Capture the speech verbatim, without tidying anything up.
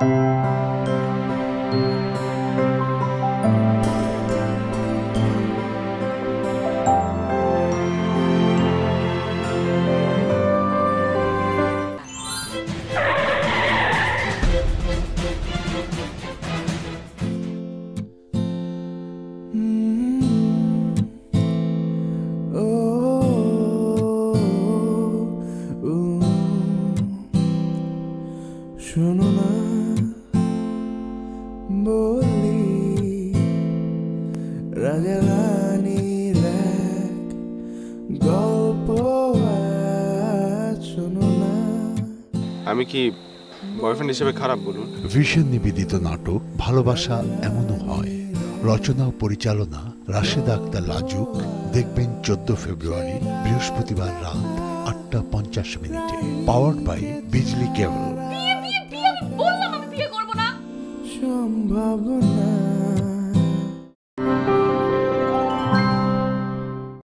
আমি কি বয়ফ্রেন্ড হিসেবে খারাপ বলুন? ভিশন নিবেদিত নাটক ভালোবাসা এমনও হয়, রচনা ও পরিচালনা রাশেদা আক্তার লাজুক। দেখবেন চোদ্দ ফেব্রুয়ারি বৃহস্পতিবার রাত আটটা পঞ্চাশ মিনিটে। Powered by Bijli cable. বিয়ে বিয়ে বিয়ে আমি বললাম আমি বিয়ে করব না। সম্ভাবনা